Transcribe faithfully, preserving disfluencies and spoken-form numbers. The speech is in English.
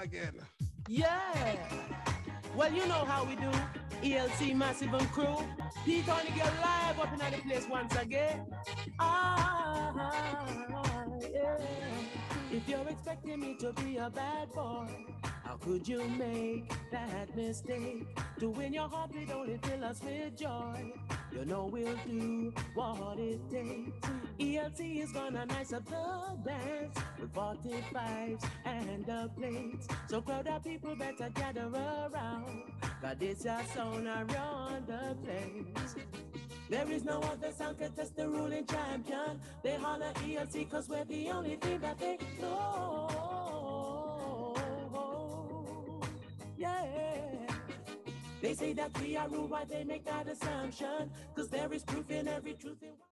again. Yeah. Well, you know how we do. E L C Massive and Crew. Pete only get live up in the place once again. Ah, yeah. If you're expecting me to be a bad boy, how could you make that mistake? To win your heart, we only fill us with joy. You know we'll do what it takes. E L C is gonna nice up the dance with forty-fives and the plates. So crowd of people better gather around, cause this your sound around the place. There is no other sound can test the ruling champion. They holler E L C cause we're the only thing that they know. Yeah. They say that we are rude, why they make that assumption? Cause there is proof in every truth in